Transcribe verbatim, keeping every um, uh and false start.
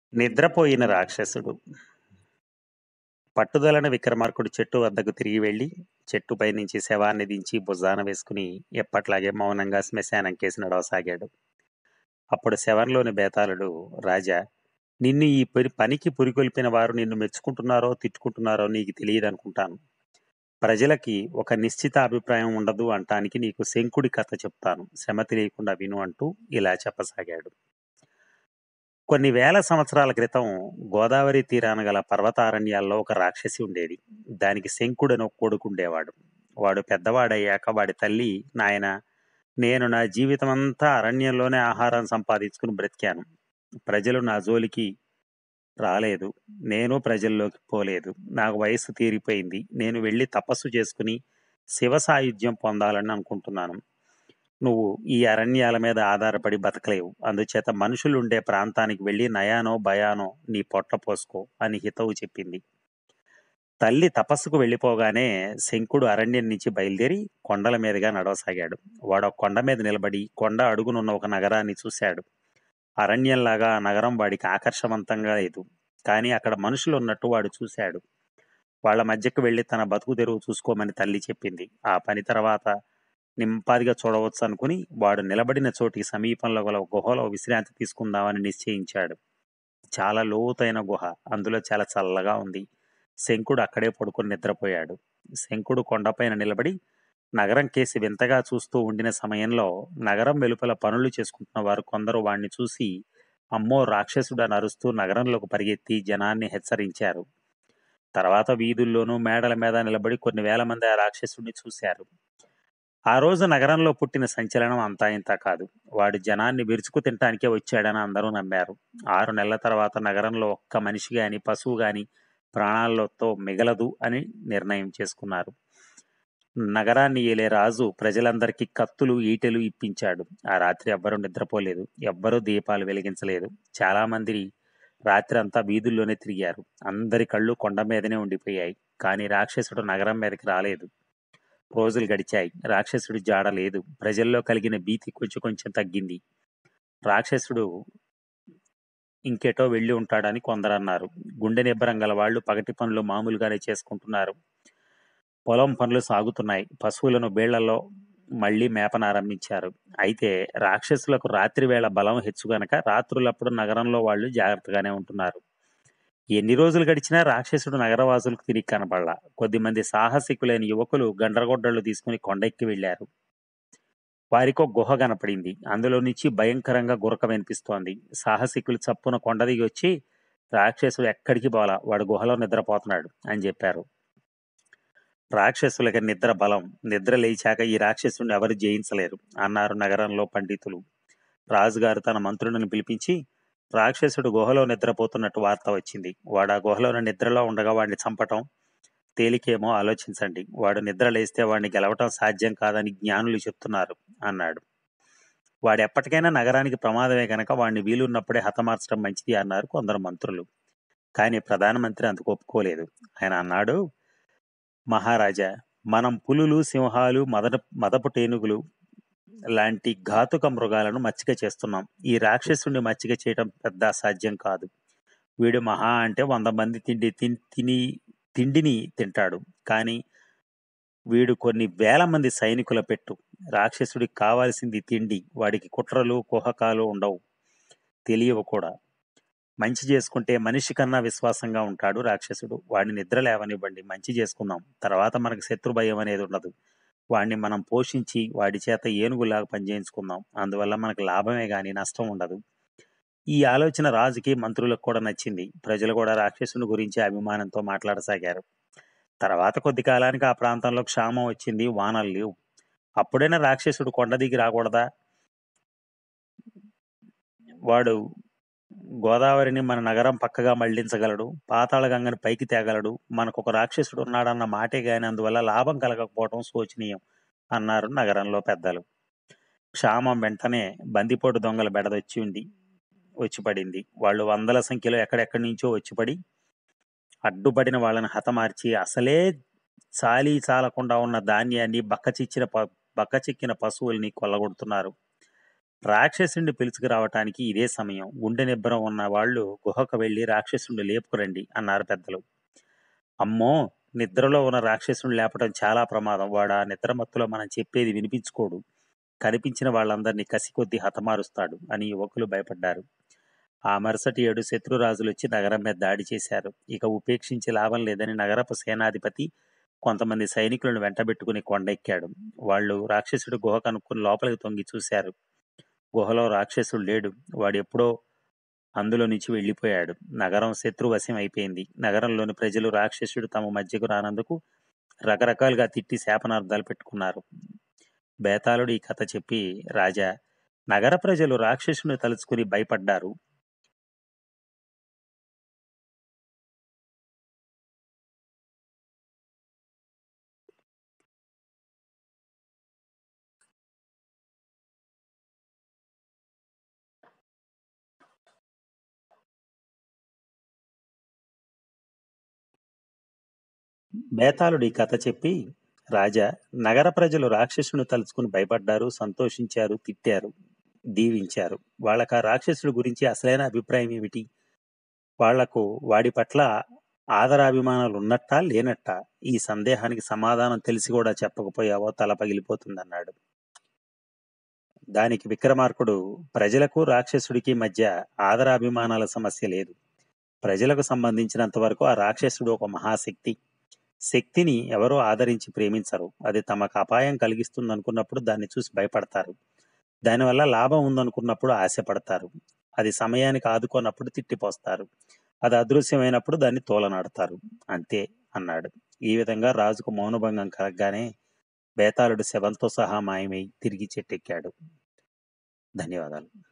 నిద్రపోయిన రాక్షసుడు. పట్టుదలన విక్రమార్కుడు చెట్టు వద్దకు తిరిగి వెళ్లి, చెట్టుపై నుంచి శవాన్ని దించి భుజాన వేసుకుని ఎప్పట్లాగే మౌనంగా శ్మశానం కేసి నడవసాగాడు. అప్పుడు శవంలోని బేతాళుడు, రాజా, నిన్ను ఈ పని పనికి పురికొల్పిన వారు నిన్ను మెచ్చుకుంటున్నారో తిట్టుకుంటున్నారో నీకు తెలియదనుకుంటాను. ప్రజలకి ఒక నిశ్చిత అభిప్రాయం ఉండదు అంటానికి నీకు శంకుడి కథ చెప్తాను, శ్రమ తెలియకుండా విను అంటూ ఇలా చెప్పసాగాడు. కొన్ని వేల సంవత్సరాల క్రితం గోదావరి తీరాన గల పర్వతారణ్యాల్లో ఒక రాక్షసి ఉండేది. దానికి శంకుడని ఒక కొడుకుండేవాడు. వాడు పెద్దవాడయ్యాక వాడి తల్లి, నాయన, నేను నా జీవితమంతా అరణ్యంలోనే ఆహారం సంపాదించుకుని బ్రతికాను. ప్రజలు నా జోలికి రాలేదు, నేను ప్రజల్లోకి పోలేదు. నాకు వయస్సు తీరిపోయింది. నేను వెళ్ళి తపస్సు చేసుకుని శివ సాయుధ్యం పొందాలని అనుకుంటున్నాను. నువ్వు ఈ అరణ్యాల మీద ఆధారపడి బతకలేవు. అందుచేత మనుషులుండే ప్రాంతానికి వెళ్ళి నయానో భయానో నీ పొట్ట పోసుకో అని హితవు చెప్పింది. తల్లి తపస్సుకు వెళ్ళిపోగానే శంకుడు అరణ్యం నుంచి బయలుదేరి కొండల మీదుగా నడవసాగాడు. వాడు ఒక కొండ మీద నిలబడి కొండ అడుగునున్న ఒక నగరాన్ని చూశాడు. అరణ్యంలాగా ఆ నగరం వాడికి ఆకర్షవంతంగా లేదు. కానీ అక్కడ మనుషులు ఉన్నట్టు వాడు చూశాడు. వాళ్ళ మధ్యకు వెళ్లి తన బతుకు తెరువు చూసుకోమని తల్లి చెప్పింది. ఆ పని తర్వాత నింపాదిగా చూడవచ్చు అనుకుని వాడు నిలబడిన చోటికి సమీపంలో గల గుహలో విశ్రాంతి తీసుకుందామని నిశ్చయించాడు. చాలా లోతైన గుహ, అందులో చాలా చల్లగా ఉంది. శంకుడు అక్కడే పడుకుని నిద్రపోయాడు. శంకుడు కొండపైన నిలబడి నగరం కేసి వింతగా చూస్తూ ఉండిన సమయంలో నగరం వెలుపల పనులు చేసుకుంటున్న వారు కొందరు వాణ్ణి చూసి అమ్మో రాక్షసుడని అరుస్తూ నగరంలోకి పరిగెత్తి జనాన్ని హెచ్చరించారు. తర్వాత వీధుల్లోనూ మేడల మీద నిలబడి కొన్ని వేల మంది ఆ రాక్షసుడిని చూశారు. ఆ రోజు నగరంలో పుట్టిన సంచలనం అంతా ఇంతా కాదు. వాడు జనాన్ని విరుచుకు తినటానికే వచ్చాడని అందరూ నమ్మారు. ఆరు నెలల తర్వాత నగరంలో ఒక్క మనిషి గాని పశువు గాని ప్రాణాలతో మిగలదు అని నిర్ణయం చేసుకున్నారు. నగరాన్ని ఏలే రాజు ప్రజలందరికీ కత్తులు ఈటెలు ఇప్పించాడు. ఆ రాత్రి ఎవ్వరూ నిద్రపోలేదు. ఎవ్వరూ దీపాలు వెలిగించలేదు. చాలా మంది రాత్రి అంతా వీధుల్లోనే తిరిగారు. అందరి కళ్ళు కొండ మీదనే ఉండిపోయాయి. కానీ రాక్షసుడు నగరం మీదకి రాలేదు. రోజులు గడిచాయి. రాక్షసుడి జాడ లేదు. ప్రజల్లో కలిగిన భీతి కొంచెం కొంచెం తగ్గింది. రాక్షసుడు ఇంకెటో వెళ్ళి ఉంటాడని కొందరన్నారు. గుండె నిబ్బరం గల వాళ్ళు పగటి పనులు మామూలుగానే చేసుకుంటున్నారు. పొలం పనులు సాగుతున్నాయి. పశువులను బేళ్లలో మళ్లీ మేపనారంభించారు. అయితే రాక్షసులకు రాత్రి వేళ బలం హెచ్చు గనక రాత్రులప్పుడు నగరంలో వాళ్ళు జాగ్రత్తగానే ఉంటున్నారు. ఎన్ని రోజులు గడిచినా రాక్షసుడు నగరవాసులకు తిరిగి కనపడలా. కొద్దిమంది సాహసికులైన యువకులు గండ్రగొడ్డళ్లు తీసుకుని కొండెక్కి వెళ్లారు. వారికో గుహ కనపడింది. అందులో నుంచి భయంకరంగా గురక వినిపిస్తోంది. సాహసికులు చప్పున కొండ దిగి వచ్చి, రాక్షసుడు ఎక్కడికి పోలా, వాడు గుహలో నిద్రపోతున్నాడు అని చెప్పారు. రాక్షసులకి నిద్ర బలం. నిద్ర లేచాక ఈ రాక్షసుడిని ఎవరు జయించలేరు అన్నారు నగరంలో పండితులు. రాజుగారు తన మంత్రులను పిలిపించి, రాక్షసుడు గుహలో నిద్రపోతున్నట్టు వార్త వచ్చింది. వాడు ఆ గుహలోని నిద్రలో ఉండగా వాడిని చంపటం తేలికేమో ఆలోచించండి. వాడు నిద్ర లేస్తే వాడిని గెలవటం సాధ్యం కాదని జ్ఞానులు చెప్తున్నారు అన్నాడు. వాడు ఎప్పటికైనా నగరానికి ప్రమాదమే గనక వాడిని వీలున్నప్పుడే హతమార్చడం మంచిది అన్నారు కొందరు మంత్రులు. కానీ ప్రధానమంత్రి అందుకు ఒప్పుకోలేదు. ఆయన అన్నాడు, మహారాజా, మనం పులులు, సింహాలు, మదన మదపు టేనుగులు లాంటి ఘాతుక మృగాలను మచ్చిక చేస్తున్నాం. ఈ రాక్షసుని మచ్చిక చేయటం పెద్ద అసాధ్యం కాదు. వీడు మహా అంటే వంద మంది తిండి తిన్- తిని తిండిని తింటాడు. కానీ వీడు కొన్ని వేల మంది సైనికుల పెట్టు. రాక్షసుడికి కావాల్సింది తిండి. వాడికి కుట్రలు కుహకాలు ఉండవు, తెలియవు కూడా. మంచి చేసుకుంటే మనిషి కన్నా విశ్వాసంగా ఉంటాడు రాక్షసుడు. వాడిని నిద్ర లేవనివ్వండి, మంచి చేసుకుందాం. తర్వాత మనకు శత్రు భయం అనేది ఉండదు. వాడిని మనం పోషించి వాడి చేత ఏనుగులాగా పనిచేయించుకుందాం. అందువల్ల మనకు లాభమే గాని నష్టం ఉండదు. ఈ ఆలోచన రాజుకి మంత్రులకు కూడా నచ్చింది. ప్రజలు కూడా రాక్షసుని గురించి అభిమానంతో మాట్లాడసాగారు. తర్వాత కొద్ది కాలానికి ఆ ప్రాంతంలో క్షామం వచ్చింది. వానలు లేవు. అప్పుడైనా రాక్షసుడు కొండ దిగి రాకూడదా? వాడు గోదావరిని మన నగరం పక్కగా మళ్లించగలడు, పాతాళ గంగని పైకి తేగలడు. మనకు ఒక రాక్షసుడు ఉన్నాడన్న మాటే గాని అందువల్ల లాభం కలగకపోవటం శోచనీయం అన్నారు నగరంలో పెద్దలు. క్షామం వెంటనే బందిపోటు దొంగల బెడదొచ్చి ఉంది వచ్చి పడింది. వాళ్ళు వందల సంఖ్యలో ఎక్కడెక్కడి నుంచో వచ్చిపడి అడ్డుపడిన వాళ్ళని హతమార్చి అసలే చాలీ చాలకుండా ఉన్న ధాన్యాన్ని బక్కచిచ్చిన ప బక్కచిక్కిన పశువుల్ని కొల్లగొడుతున్నారు. రాక్షసుడిని పిలుచుకురావటానికి ఇదే సమయం. గుండె నిబ్బరం ఉన్న వాళ్ళు గుహకు వెళ్లి రాక్షసుడిని లేపుకురండి అన్నారు పెద్దలు. అమ్మో! నిద్రలో ఉన్న రాక్షసుడిని లేపటం చాలా ప్రమాదం. వాడు ఆ నిద్ర మత్తులో మనం చెప్పేది వినిపించుకోడు. కనిపించిన వాళ్ళందరినీ కసికొద్దీ హతమారుస్తాడు అని యువకులు భయపడ్డారు. ఆ మరుసటి ఏడు శత్రురాజులొచ్చి నగరం మీద దాడి చేశారు. ఇక ఉపేక్షించి లాభం లేదని నగరపు సేనాధిపతి కొంతమంది సైనికులను వెంటబెట్టుకుని కొండెక్కాడు. వాళ్ళు రాక్షసుడి గుహ కనుక్కుని లోపలికి తొంగి చూశారు. గుహలో రాక్షసుడు లేడు. వాడెప్పుడో అందులో నుంచి వెళ్లిపోయాడు. నగరం శత్రువశం అయిపోయింది. నగరంలోని ప్రజలు రాక్షసుడు తమ మధ్యకు రానందుకు రకరకాలుగా తిట్టి శాపనార్థాలు పెట్టుకున్నారు. బేతాళుడు ఈ కథ చెప్పి, రాజా, నగర ప్రజలు రాక్షసుని తలుచుకుని భయపడ్డారు. బేతాళుడు ఈ కథ చెప్పి, రాజా, నగర ప్రజలు రాక్షసుని తలుచుకుని భయపడ్డారు, సంతోషించారు, తిట్టారు, దీవించారు. వాళ్ళకి ఆ రాక్షసుడి గురించి అసలైన అభిప్రాయం ఏమిటి? వాళ్లకు వాడి పట్ల ఆదరాభిమానాలు ఉన్నట్టా లేనట్టా? ఈ సందేహానికి సమాధానం తెలిసి కూడా చెప్పకపోయావో తల పగిలిపోతుందన్నాడు. దానికి విక్రమార్కుడు, ప్రజలకు రాక్షసుడికి మధ్య ఆదరాభిమానాల సమస్య లేదు. ప్రజలకు సంబంధించినంత వరకు ఆ రాక్షసుడు ఒక మహాశక్తి. శక్తిని ఎవరూ ఆదరించి ప్రేమించరు. అది తమకు అపాయం కలిగిస్తుందనుకున్నప్పుడు దాన్ని చూసి భయపడతారు. దానివల్ల లాభం ఉందనుకున్నప్పుడు ఆశపడతారు. అది సమయానికి ఆదుకోనప్పుడు తిట్టిపోస్తారు. అది అదృశ్యమైనప్పుడు దాన్ని తోలనాడతారు. అంతే అన్నాడు. ఈ విధంగా రాజుకు మౌనభంగం కలగగానే బేతాళుడు శవంతో సహా మాయమై తిరిగి చెట్టెక్కాడు. ధన్యవాదాలు.